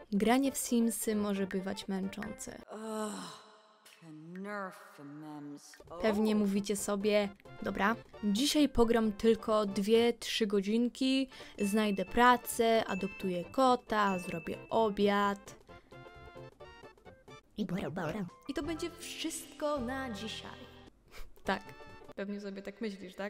Granie w Simsy może bywać męczące. Pewnie mówicie sobie, dobra, dzisiaj pogram tylko 2-3 godzinki, znajdę pracę, adoptuję kota, zrobię obiad. I to będzie wszystko na dzisiaj. Tak, pewnie sobie tak myślisz, tak?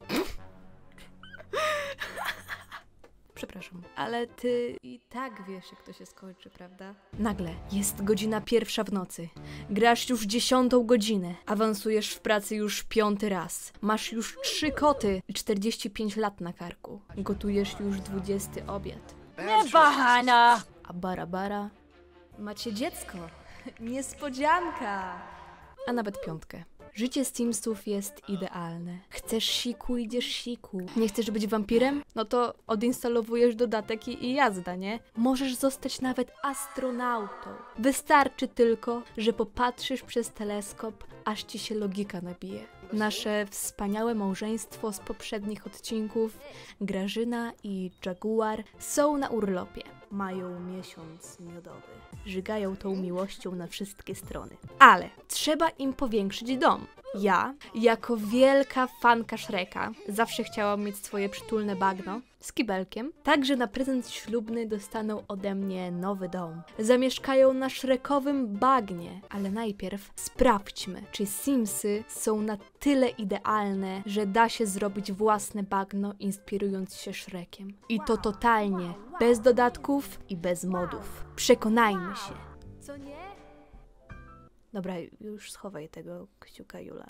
Przepraszam, ale ty i tak wiesz, jak to się skończy, prawda? Nagle jest godzina 1 w nocy. Grasz już 10. godzinę. Awansujesz w pracy już 5. raz. Masz już 3 koty i 45 lat na karku. Gotujesz już 20. obiad. Nie bahana! A bara, macie dziecko. Niespodzianka! A nawet 5. Życie Simsów jest idealne. Chcesz siku, idziesz siku. Nie chcesz być wampirem? No to odinstalowujesz dodatek i jazda, nie? Możesz zostać nawet astronautą. Wystarczy tylko, że popatrzysz przez teleskop, aż ci się logika nabije. Nasze wspaniałe małżeństwo z poprzednich odcinków, Grażyna i Jaguar, są na urlopie. Mają miesiąc miodowy. Żygają tą miłością na wszystkie strony. Ale trzeba im powiększyć dom. Ja, jako wielka fanka Shreka, zawsze chciałam mieć swoje przytulne bagno z kibelkiem. Także na prezent ślubny dostaną ode mnie nowy dom. Zamieszkają na Shrekowym bagnie. Ale najpierw sprawdźmy, czy Simsy są na tyle idealne, że da się zrobić własne bagno, inspirując się Shrekiem. I to totalnie, bez dodatków i bez modów. Przekonajmy się. Co nie? Dobra, już schowaj tego kciuka, Jula.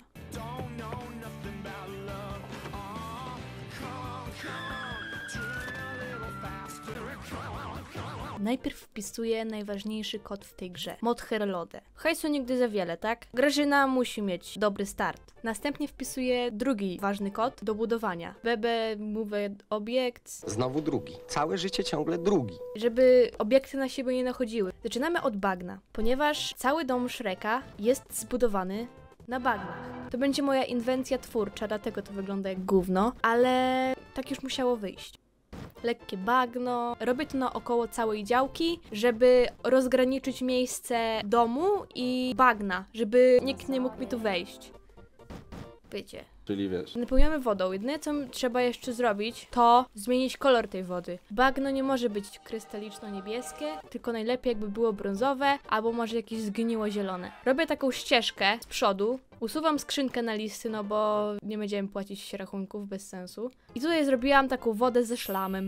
Najpierw wpisuję najważniejszy kod w tej grze. Mod Herlode. Hajsu nigdy za wiele, tak? Grażyna musi mieć dobry start. Następnie wpisuję drugi ważny kod do budowania. BB, move obiekt. Znowu drugi. Całe życie ciągle drugi. Żeby obiekty na siebie nie nachodziły. Zaczynamy od bagna, ponieważ cały dom Shreka jest zbudowany na bagnach. To będzie moja inwencja twórcza, dlatego to wygląda jak gówno, ale tak już musiało wyjść. Lekkie bagno. Robię to naokoło całej działki, żeby rozgraniczyć miejsce domu i bagna, żeby nikt nie mógł mi tu wejść. Wiecie. Czyli wiesz. Napełniamy wodą. Jedyne, co trzeba jeszcze zrobić, to zmienić kolor tej wody. Bagno nie może być krystaliczno-niebieskie, tylko najlepiej jakby było brązowe, albo może jakieś zgniło zielone. Robię taką ścieżkę z przodu, usuwam skrzynkę na listy, no bo nie będziemy płacić rachunków, bez sensu. I tutaj zrobiłam taką wodę ze szlamem.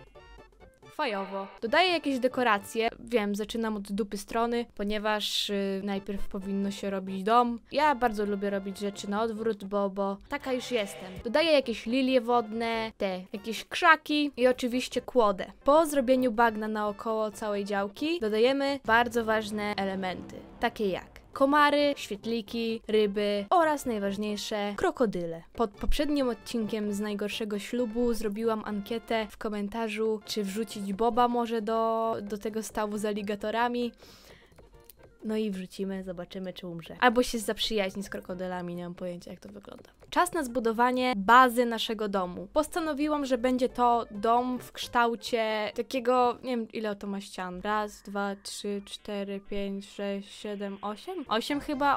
Fajowo. Dodaję jakieś dekoracje. Wiem, zaczynam od dupy strony, ponieważ najpierw powinno się robić dom. Ja bardzo lubię robić rzeczy na odwrót, bo taka już jestem. Dodaję jakieś lilie wodne, jakieś krzaki i oczywiście kłodę. Po zrobieniu bagna naokoło całej działki dodajemy bardzo ważne elementy, takie jak komary, świetliki, ryby oraz najważniejsze krokodyle. Pod poprzednim odcinkiem z najgorszego ślubu zrobiłam ankietę w komentarzu, czy wrzucić Boba może do tego stawu z aligatorami. No i wrzucimy, zobaczymy, czy umrze. Albo się zaprzyjaźni z krokodylami, nie mam pojęcia, jak to wygląda. Czas na zbudowanie bazy naszego domu. Postanowiłam, że będzie to dom w kształcie takiego, nie wiem ile to ma ścian. 1, 2, 3, 4, 5, 6, 7, 8? 8 chyba,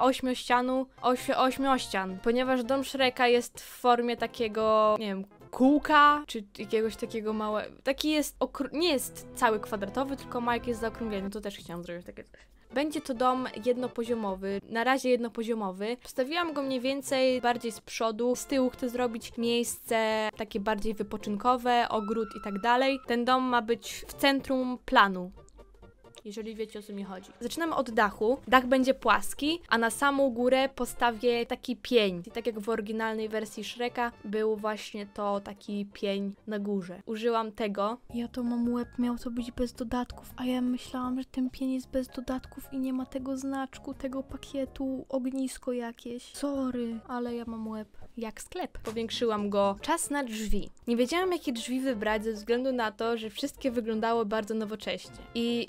8 ścian. Ponieważ dom Shreka jest w formie takiego, nie wiem, kółka, czy jakiegoś takiego małego. Taki jest, nie jest cały kwadratowy, tylko ma jakieś zaokrąglenie. To też chciałam zrobić takie coś. Będzie to dom jednopoziomowy, na razie jednopoziomowy. Postawiłam go mniej więcej bardziej z przodu, z tyłu chcę zrobić miejsce takie bardziej wypoczynkowe, ogród i tak dalej. Ten dom ma być w centrum planu, jeżeli wiecie, o co mi chodzi. Zaczynamy od dachu. Dach będzie płaski, a na samą górę postawię taki pień. I tak jak w oryginalnej wersji Shreka był właśnie to taki pień na górze. Użyłam tego. Ja to mam łeb, miał to być bez dodatków, a ja myślałam, że ten pień jest bez dodatków i nie ma tego znaczku, tego pakietu, ognisko jakieś. Sorry, ale ja mam łeb jak sklep. Powiększyłam go. Czas na drzwi. Nie wiedziałam, jakie drzwi wybrać ze względu na to, że wszystkie wyglądały bardzo nowocześnie. I to mnie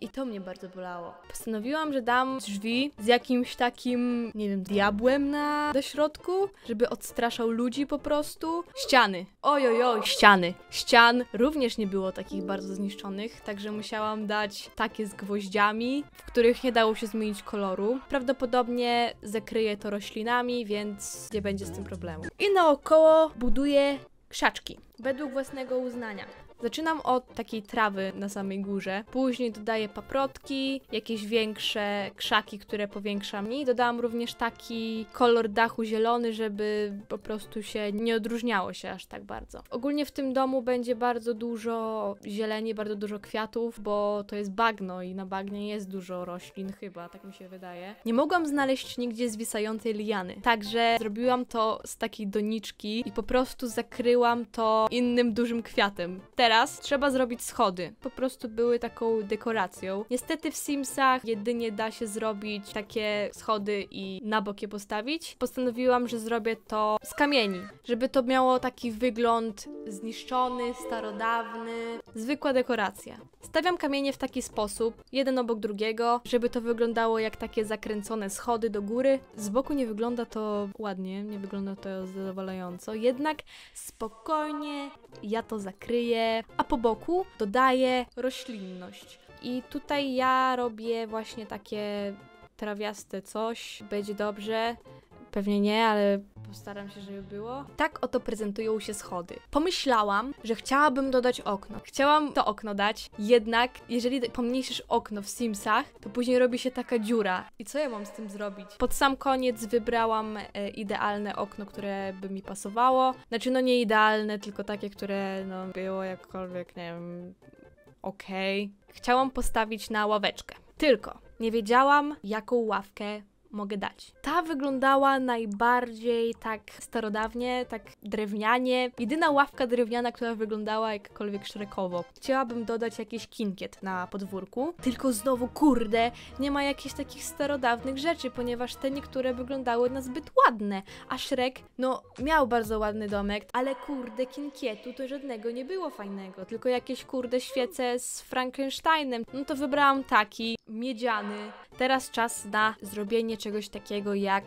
bardzo bolało. Postanowiłam, że dam drzwi z jakimś takim, nie wiem, diabłem do środku, żeby odstraszał ludzi po prostu. Ściany. Ojojoj, ściany. Ścian również nie było takich bardzo zniszczonych, także musiałam dać takie z gwoździami, w których nie dało się zmienić koloru. Prawdopodobnie zakryję to roślinami, więc nie będzie z tym problemu. I naokoło buduję krzaczki, według własnego uznania. Zaczynam od takiej trawy na samej górze, później dodaję paprotki, jakieś większe krzaki, które powiększam i dodałam również taki kolor dachu zielony, żeby po prostu się nie odróżniało się aż tak bardzo. Ogólnie w tym domu będzie bardzo dużo zieleni, bardzo dużo kwiatów, bo to jest bagno i na bagnie jest dużo roślin chyba, tak mi się wydaje. Nie mogłam znaleźć nigdzie zwisającej liany, także zrobiłam to z takiej doniczki i po prostu zakryłam to innym dużym kwiatem. Teraz trzeba zrobić schody. Po prostu były taką dekoracją. Niestety w Simsach jedynie da się zrobić takie schody i na bok je postawić. Postanowiłam, że zrobię to z kamieni, żeby to miało taki wygląd zniszczony, starodawny, zwykła dekoracja. Stawiam kamienie w taki sposób, jeden obok drugiego, żeby to wyglądało jak takie zakręcone schody do góry. Z boku nie wygląda to ładnie, nie wygląda to zadowalająco, jednak spokojnie ja to zakryję, a po boku dodaję roślinność. I tutaj ja robię właśnie takie trawiaste coś, będzie dobrze. Pewnie nie, ale postaram się, żeby było. Tak oto prezentują się schody. Pomyślałam, że chciałabym dodać okno. Chciałam to okno dać, jednak jeżeli pomniejszysz okno w Simsach, to później robi się taka dziura. I co ja mam z tym zrobić? Pod sam koniec wybrałam idealne okno, które by mi pasowało. Znaczy no nie idealne, tylko takie, które no było jakkolwiek, nie wiem, okej. Chciałam postawić na ławeczkę. Tylko nie wiedziałam, jaką ławkę mogę dać. Ta wyglądała najbardziej tak starodawnie, tak drewnianie. Jedyna ławka drewniana, która wyglądała jakkolwiek szrekowo. Chciałabym dodać jakiś kinkiet na podwórku, tylko znowu, kurde, nie ma jakichś takich starodawnych rzeczy, ponieważ te niektóre wyglądały na zbyt ładne, a Shrek, no, miał bardzo ładny domek, ale kurde, kinkietu to żadnego nie było fajnego, tylko jakieś kurde świece z Frankensteinem. No to wybrałam taki, miedziany. Teraz czas na zrobienie czegoś takiego jak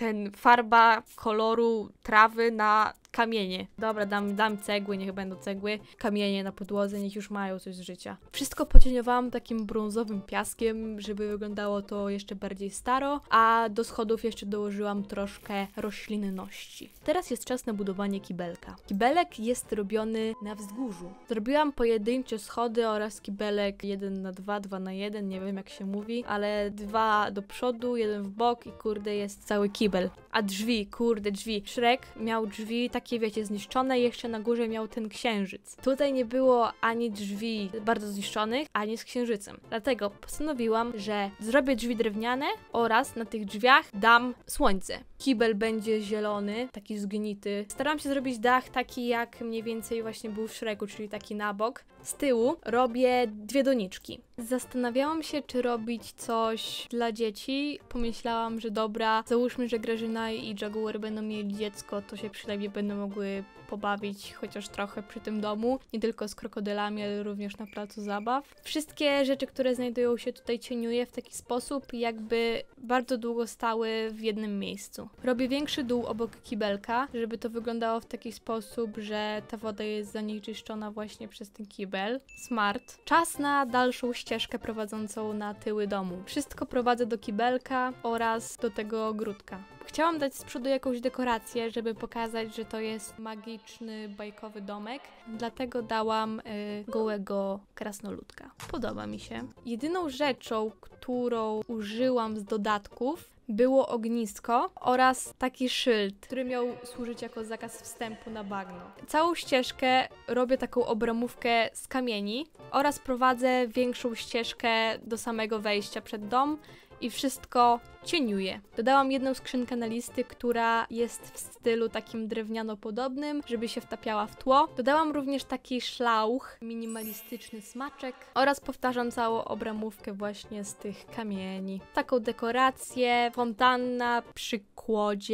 farba koloru trawy na kamienie. Dobra, dam cegły, niech będą cegły. Kamienie na podłodze, niech już mają coś z życia. Wszystko pocieniowałam takim brązowym piaskiem, żeby wyglądało to jeszcze bardziej staro, a do schodów jeszcze dołożyłam troszkę roślinności. Teraz jest czas na budowanie kibelka. Kibelek jest robiony na wzgórzu. Zrobiłam pojedyncze schody oraz kibelek 1 na 2, 2 na 1, nie wiem jak się mówi, ale 2 do przodu, 1 w bok i kurde jest cały kibel. A drzwi, kurde drzwi. Shrek miał drzwi takie, wiecie, zniszczone i jeszcze na górze miał ten księżyc. Tutaj nie było ani drzwi bardzo zniszczonych, ani z księżycem. Dlatego postanowiłam, że zrobię drzwi drewniane oraz na tych drzwiach dam słońce. Kibel będzie zielony, taki zgnity. Staram się zrobić dach taki, jak mniej więcej właśnie był w Shreku, czyli taki na bok. Z tyłu robię 2 doniczki. Zastanawiałam się, czy robić coś dla dzieci. Pomyślałam, że dobra, załóżmy, że Grażyna i Jaguar będą mieli dziecko, to się przynajmniej będą mogły pobawić chociaż trochę przy tym domu. Nie tylko z krokodylami, ale również na placu zabaw. Wszystkie rzeczy, które znajdują się tutaj, cieniuję w taki sposób, jakby bardzo długo stały w jednym miejscu. Robię większy dół obok kibelka, żeby to wyglądało w taki sposób, że ta woda jest zanieczyszczona właśnie przez ten kibel. Smart. Czas na dalszą ścieżkę prowadzącą na tyły domu. Wszystko prowadzę do kibelka oraz do tego ogródka. Chciałam dać z przodu jakąś dekorację, żeby pokazać, że to jest magiczny, bajkowy domek. Dlatego dałam gołego krasnoludka. Podoba mi się. Jedyną rzeczą, którą użyłam z dodatków, było ognisko oraz taki szyld, który miał służyć jako zakaz wstępu na bagno. Całą ścieżkę robię taką obramówkę z kamieni oraz prowadzę większą ścieżkę do samego wejścia przed dom i wszystko cieniuję. Dodałam jedną skrzynkę na listy, która jest w stylu takim drewniano-podobnym, żeby się wtapiała w tło. Dodałam również taki szlauch, minimalistyczny smaczek oraz powtarzam całą obramówkę właśnie z tych kamieni. Taką dekorację, fontanna przy kłodzie,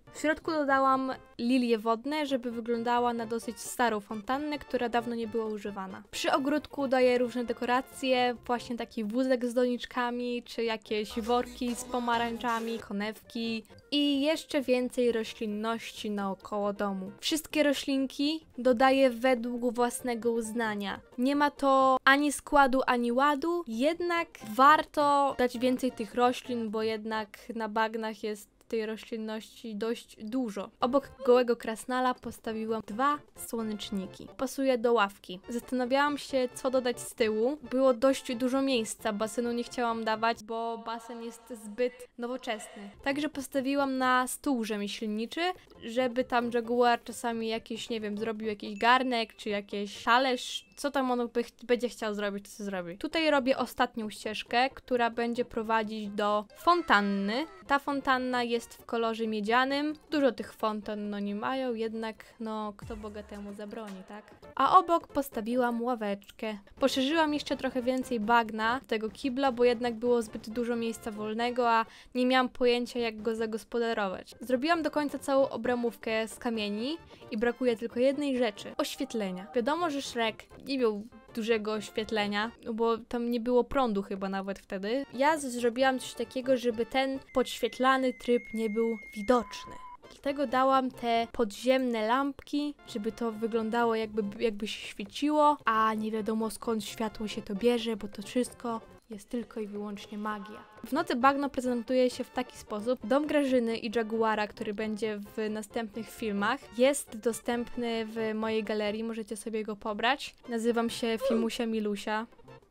W środku dodałam lilie wodne, żeby wyglądała na dosyć starą fontannę, która dawno nie była używana. Przy ogródku daję różne dekoracje, właśnie taki wózek z doniczkami, czy jakieś worki z pomarańczami, konewki i jeszcze więcej roślinności naokoło domu. Wszystkie roślinki dodaję według własnego uznania. Nie ma to ani składu, ani ładu, jednak warto dać więcej tych roślin, bo jednak na bagnach jest tej roślinności dość dużo. Obok gołego krasnala postawiłam 2 słoneczniki. Pasuje do ławki. Zastanawiałam się, co dodać z tyłu. Było dość dużo miejsca. Basenu nie chciałam dawać, bo basen jest zbyt nowoczesny. Także postawiłam na stół rzemieślniczy, żeby tam Jaguar czasami jakiś, nie wiem, zrobił jakiś garnek, czy jakiś talerz, co tam on będzie chciał zrobić, to co zrobi. Tutaj robię ostatnią ścieżkę, która będzie prowadzić do fontanny. Ta fontanna jest w kolorze miedzianym. Dużo tych fontan nie mają, jednak kto bogatemu zabroni, tak? A obok postawiłam ławeczkę. Poszerzyłam jeszcze trochę więcej bagna tego kibla, bo jednak było zbyt dużo miejsca wolnego, a nie miałam pojęcia, jak go zagospodarować. Zrobiłam do końca całą obramówkę z kamieni i brakuje tylko jednej rzeczy. Oświetlenia. Wiadomo, że Shrek nie miał dużego oświetlenia, bo tam nie było prądu chyba nawet wtedy. Ja zrobiłam coś takiego, żeby ten podświetlany tryb nie był widoczny. Dlatego dałam te podziemne lampki, żeby to wyglądało jakby się świeciło, a nie wiadomo skąd światło się to bierze, bo to wszystko jest tylko i wyłącznie magia. W nocy bagno prezentuje się w taki sposób. Dom Grażyny i Jaguara, który będzie w następnych filmach, jest dostępny w mojej galerii, możecie sobie go pobrać. Nazywam się Filmusia Milusia.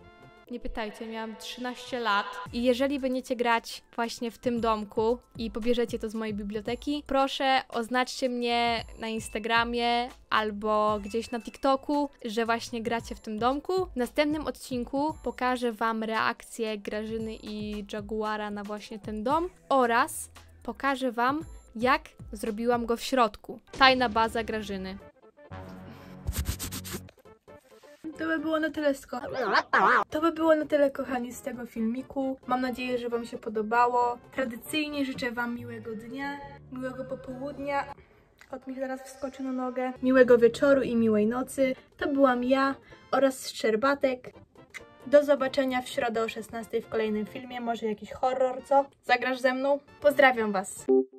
Nie pytajcie, miałam 13 lat i jeżeli będziecie grać właśnie w tym domku i pobierzecie to z mojej biblioteki, proszę oznaczcie mnie na Instagramie albo gdzieś na TikToku, że właśnie gracie w tym domku. W następnym odcinku pokażę wam reakcję Grażyny i Jaguara na właśnie ten dom oraz pokażę wam, jak zrobiłam go w środku. Tajna baza Grażyny. To by było na tyle, kochani, z tego filmiku. Mam nadzieję, że wam się podobało. Tradycyjnie życzę wam miłego dnia, miłego popołudnia. Kot mi zaraz wskoczy na nogę. Miłego wieczoru i miłej nocy. To byłam ja oraz Szczerbatek. Do zobaczenia w środę o 16 w kolejnym filmie. Może jakiś horror, co? Zagrasz ze mną? Pozdrawiam was.